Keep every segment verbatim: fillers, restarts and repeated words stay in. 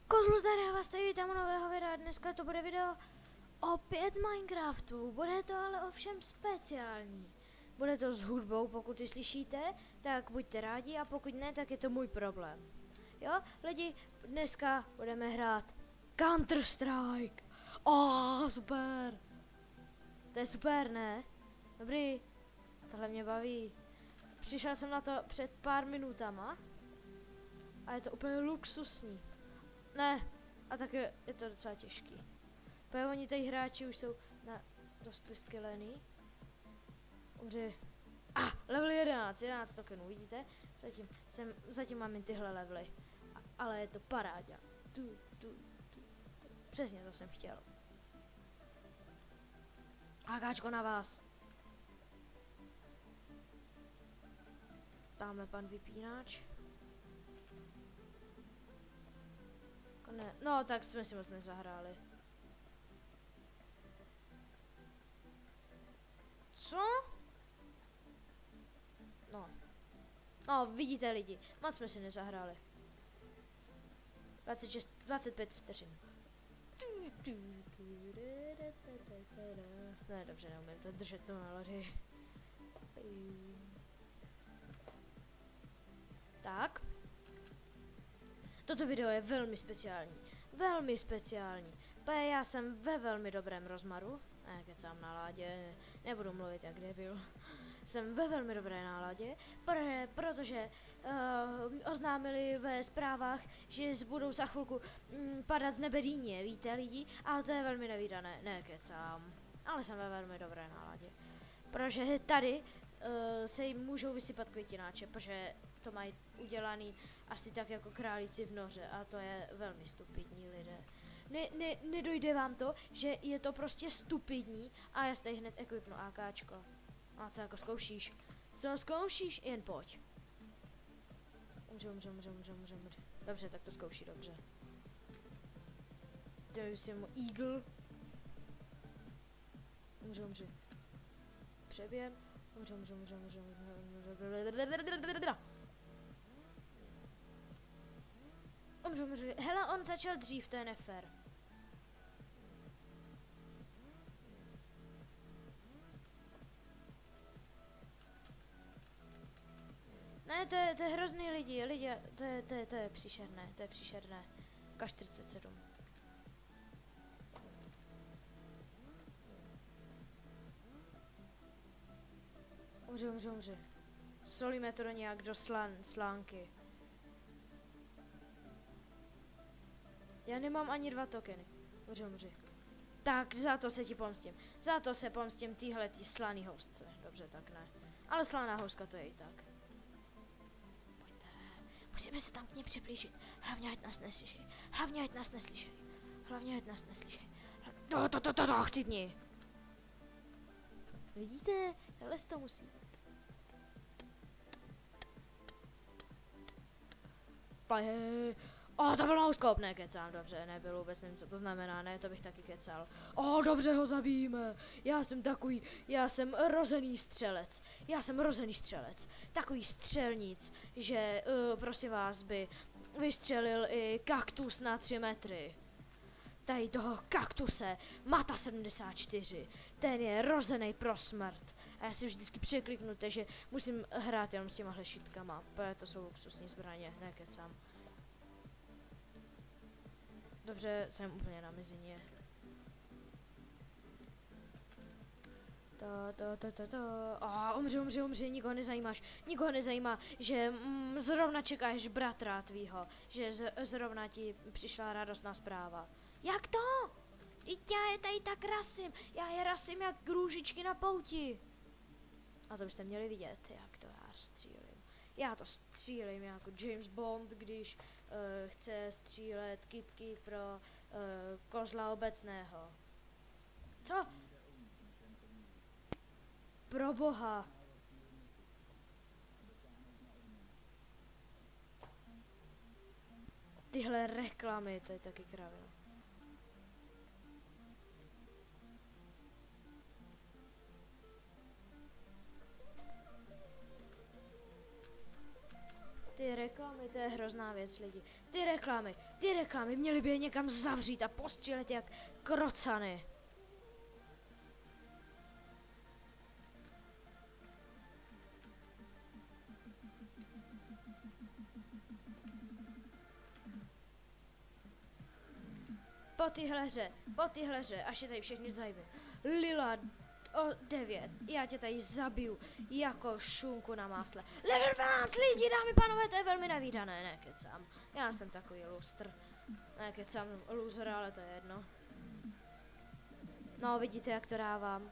Kozlu zdar, já vás tady vítám u nového videa. Dneska to bude video opět z Minecraftu. Bude to ale ovšem speciální. Bude to s hudbou, pokud ji slyšíte, tak buďte rádi, a pokud ne, tak je to můj problém. Jo, lidi, dneska budeme hrát Counter Strike. Oh, super. To je super, ne? Dobrý, tohle mě baví. Přišel jsem na to před pár minutama a je to úplně luxusní. Ne, a tak je, je to docela těžký. Protože oni tady hráči už jsou na dost vyskylený. Dobře. A, ah, level jedenáct, jedenáct tokenů, vidíte? Zatím, jsem, zatím mám jen tyhle levely. A, ale je to paráďa. Tu, tu, tu, tu. Přesně to jsem chtěl. Akáčko na vás. Dáme pan vypínač. Ne, no, tak jsme si moc nezahráli. Co? No. No, vidíte lidi, moc jsme si nezahráli. dvacet šest, dvacet pět vteřin. Ne, dobře, neumím to držet tu nálady. Tak. Toto video je velmi speciální. Velmi speciální. Protože já jsem ve velmi dobrém rozmaru. Ne, kecám náládě. Nebudu mluvit jak debil. Jsem ve velmi dobré náladě, pr- protože uh, oznámili ve zprávách, že budou za chvilku mm, padat z nebe dýně, víte lidi? Ale to je velmi nevídané. Ne, kecám. Ale jsem ve velmi dobré náladě. Protože tady uh, se jim můžou vysypat květináče, protože to mají udělaný asi tak jako králíci v noře, a to je velmi stupidní lidé. Ne, ne, nedojde vám to, že je to prostě stupidní, a já tady hned equipnu AKčko. A co jako zkoušíš? Co zkoušíš? Jen pojď. Umře, umře, umře, umře, umře, umře. Dobře, tak to zkouší, dobře. Dej si mu Eagle. Umře, umře. Přeběm. Umře, umře, umře, umře, umře. Umře, umře. Hele, on začal dřív, to je nefér. Ne, to je, to je hrozný lidi, lidi, to je, to je, to je příšerné, to je příšerné. K čtyřicet sedm. Umře, umře, umře. Solíme to do nějak do slan, slánky. Já nemám ani dva tokeny. Umře, umře. Tak, za to se ti pomstím. Za to se pomstím týhle tý slaný hostce. Dobře, tak ne. Ale slaná hostka to je i tak. Pojďte. Musíme se tam k ní přiblížit. Hlavně ať nás neslyšej. Hlavně ať nás neslyšej. Hlavně ať nás neslyšej. To, to, to, to, to, chcipni. Vidíte? Takhle se to musí. Paje. O, to byl no-scope, ne, kecám, dobře, nebyl vůbec, nevím, co to znamená, ne, to bych taky kecal. O, dobře, ho zabijíme, já jsem takový, já jsem rozený střelec, já jsem rozený střelec, takový střelnic, že, uh, prosím vás, by vystřelil i kaktus na tři metry. Tady toho kaktuse, Mata sedmdesát čtyři, ten je rozený pro smrt. A já si vždycky překliknu, že musím hrát jenom s těmahle šitkama, protože to jsou luxusní zbraně, ne, kecám. Dobře, jsem úplně na mizině. To, to, to, to, to. A umře, umře, umře, nikoho nezajímáš. Nikoho nezajímá, že mm, zrovna čekáš bratra tvýho. Že z, zrovna ti přišla radostná zpráva. Jak to? Vždyť já je tady tak rasím. Já je rasím jak růžičky na pouti. A to byste měli vidět, jak to já střílím. Já to střílím jako James Bond, když uh, chce střílet kytky pro uh, kozla obecného. Co? Pro boha. Tyhle reklamy, to je taky kravina. Ty ty reklamy, to je hrozná věc, lidi. Ty reklamy, ty reklamy, měli by je někam zavřít a postřílet jak krocany. Po téhle hře, po téhle hře, až je tady všechny zajmy. Lila o devět, já tě tady zabiju jako šunku na másle. Level dvanáct lidi, dámy pánové, to je velmi nevídané, ne kecám. Já jsem takový lustr. Ne kecám, loser, ale to je jedno. No, vidíte, jak to dávám.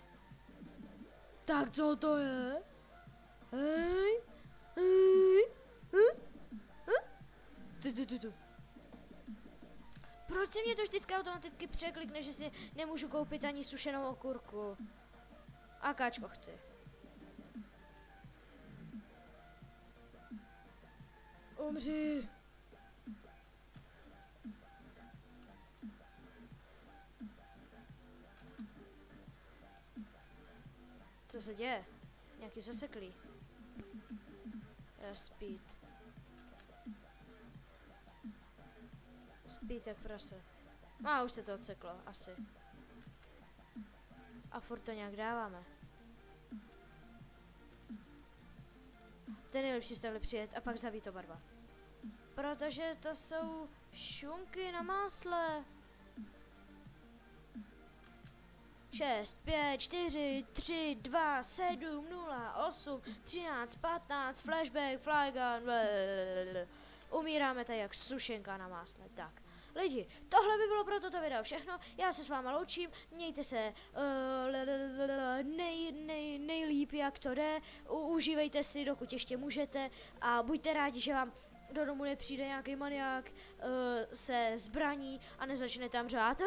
Tak co to je? Hej, hej, hej, hej. Tu, tu, tu, tu. Proč se mě to vždycky automaticky překlikne, že si nemůžu koupit ani sušenou okurku? A káčko chci. Umři. Co se děje? Nějaký zaseklý. Speed. Speed jak prase. A už se to odseklo, asi. A furt to nějak dáváme. To je nejlepší stavili přijet a pak zabít to barva. Protože to jsou šunky na másle. šest, pět, čtyři, tři, dva, sedm, nula, osm, třináct, patnáct, flashback, flygun, blablabla. Umíráme tady jak sušenka na másle, tak. Lidi, tohle by bylo pro toto video všechno, já se s váma loučím, mějte se uh, nej, nej, nejlíp jak to jde, U, užívejte si dokud ještě můžete a buďte rádi, že vám do domu nepřijde nějaký maniák uh, se zbraní a nezačne tam řát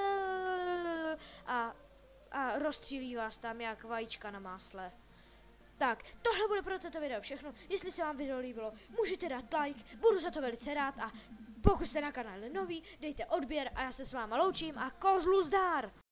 a, a rozstřílí vás tam jak vajíčka na másle. Tak, tohle bude pro toto video všechno. Jestli se vám video líbilo, můžete dát like, budu za to velice rád a pokud jste na kanále nový, dejte odběr a já se s váma loučím a kozlu zdar!